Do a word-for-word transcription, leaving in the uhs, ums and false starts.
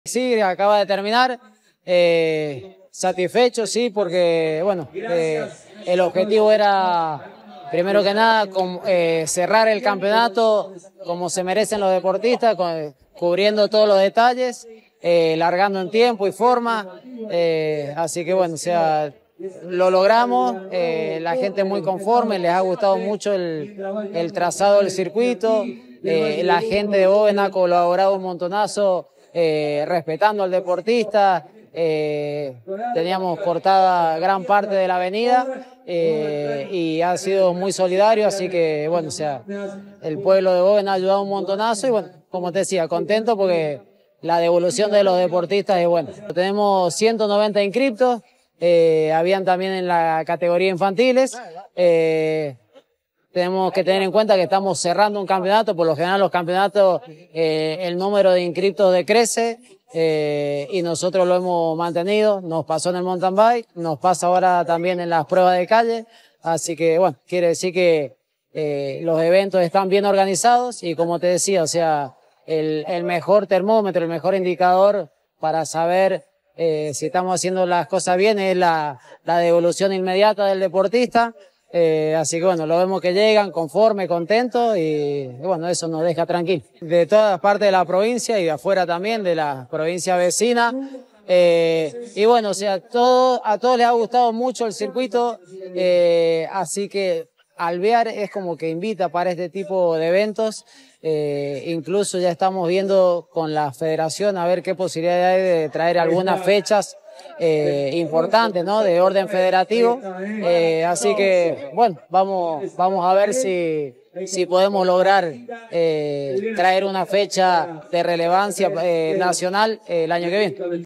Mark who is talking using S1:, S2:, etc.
S1: Sí, acaba de terminar, eh, satisfecho, sí, porque bueno, eh, el objetivo era, primero que nada, con, eh, cerrar el campeonato como se merecen los deportistas, con, cubriendo todos los detalles, eh, largando en tiempo y forma, eh, así que bueno, o sea, lo logramos, eh, la gente muy conforme, les ha gustado mucho el, el trazado del circuito, eh, la gente de Bóveda ha colaborado un montonazo, eh, respetando al deportista, eh, teníamos cortada gran parte de la avenida eh, y ha sido muy solidario, así que bueno, o sea, el pueblo de Bóveda ha ayudado un montonazo y bueno, como te decía, contento porque la devolución de los deportistas es buena. Tenemos ciento noventa inscriptos, eh, habían también en la categoría infantiles, eh, tenemos que tener en cuenta que estamos cerrando un campeonato, por lo general los campeonatos, eh, el número de inscriptos decrece eh, y nosotros lo hemos mantenido, nos pasó en el mountain bike, nos pasa ahora también en las pruebas de calle, así que bueno, quiere decir que eh, los eventos están bien organizados y como te decía, o sea, el, el mejor termómetro, el mejor indicador para saber eh, si estamos haciendo las cosas bien es la, la devolución inmediata del deportista. Eh, así que bueno, lo vemos que llegan conforme, contentos y, y bueno, eso nos deja tranquilos. De todas partes de la provincia y de afuera también, de la provincia vecina. Eh, y bueno, o sea, todo, a todos les ha gustado mucho el circuito, eh, así que Alvear es como que invita para este tipo de eventos. Eh, incluso ya estamos viendo con la federación a ver qué posibilidad hay de traer algunas fechas Eh, importante, ¿no? De orden federativo, eh, así que bueno, vamos, vamos a ver si, si podemos lograr eh, traer una fecha de relevancia eh, nacional eh, el año que viene.